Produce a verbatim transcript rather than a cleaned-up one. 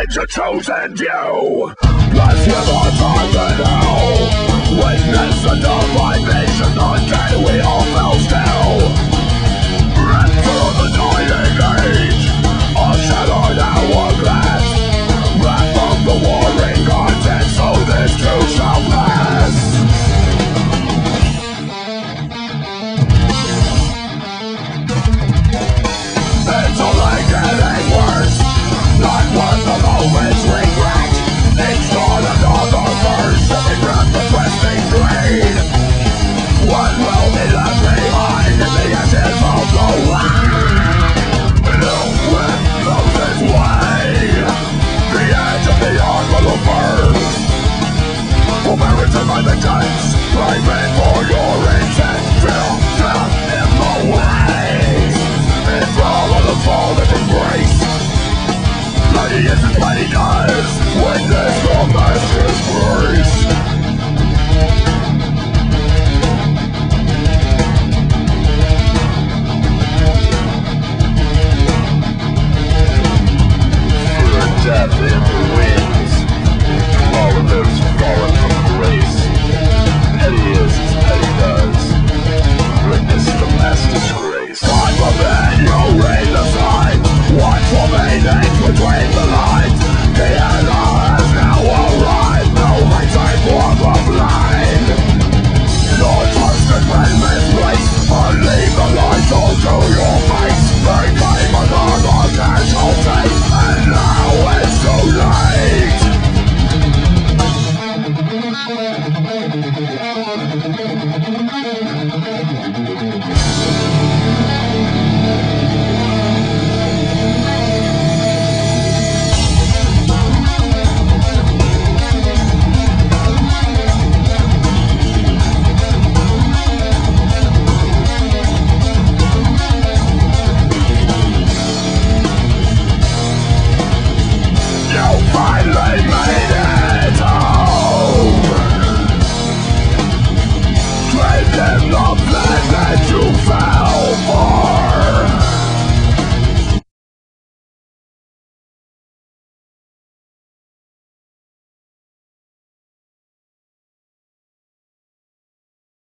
finds a chosen few. Bless with our time and hell. Witness the divine nation, the day we all fell still. Enter the dying age, a shattered hourglass. Wrath from the warring gods, and so this too shall pass. It's only getting worse, not worth the moment's regret. It's not another verse, every breath the twisting blade. What will be left behind in the ashes of the wind? No wind knows its way. The edge of the arm will burn. For merit and my vengeance, craving for your intent. Feel death in the way. It's all of the fallen embrace. Bloody is as bloody does. Witness the master's grace. Death in the wings. All of those fallen from grace. Petty is as petty does. Witness the mass disgrace. Time for men, you read the signs. Watch for meanings between the lines. The end has now arrived. No hindsight for the blind. No trusted men misplaced. Unleave the lights onto your face. They came another casualty, and now it's too late. Finally made it home. Trade them